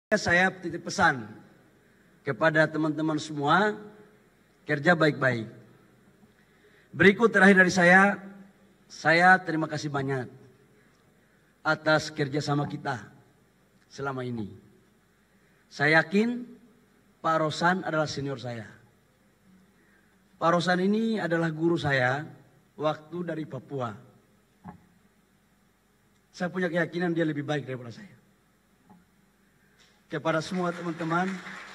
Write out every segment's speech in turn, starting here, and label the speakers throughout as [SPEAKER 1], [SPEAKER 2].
[SPEAKER 1] Saya titip pesan kepada teman-teman semua, kerja baik-baik. Berikut terakhir dari saya terima kasih banyak atas kerjasama kita selama ini. Saya yakin Pak Rosan adalah senior saya. Pak Rosan ini adalah guru saya waktu dari Papua. Saya punya keyakinan dia lebih baik daripada saya. Kepada semua teman-teman,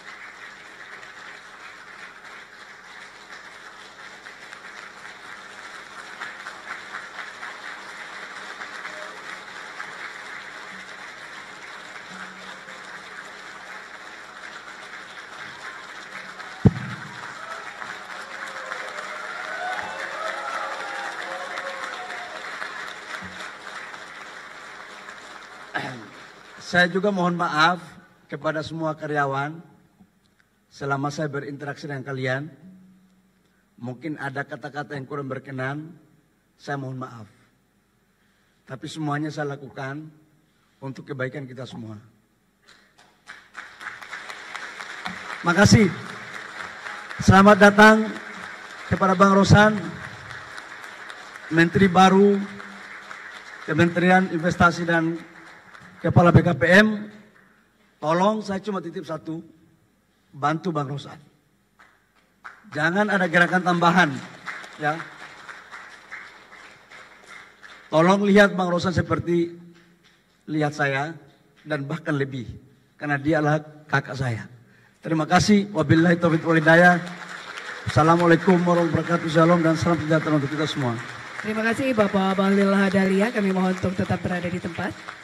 [SPEAKER 1] saya juga mohon maaf kepada semua karyawan selama saya berinteraksi dengan kalian. Mungkin ada kata-kata yang kurang berkenan, saya mohon maaf. Tapi semuanya saya lakukan untuk kebaikan kita semua. Makasih. Selamat datang kepada Bang Rosan, Menteri baru Kementerian Investasi dan Kepala BKPM. Tolong saya cuma titip satu, bantu Bang Rosan. Jangan ada gerakan tambahan, ya. Tolong lihat Bang Rosan seperti lihat saya dan bahkan lebih, karena dia adalah kakak saya. Terima kasih. Wabillahi taufiq wal hidayah. Assalamualaikum warahmatullahi wabarakatuh. Shalom dan salam sejahtera untuk kita semua.
[SPEAKER 2] Terima kasih Bapak Bahlil Lahadalia. Kami mohon untuk tetap berada di tempat.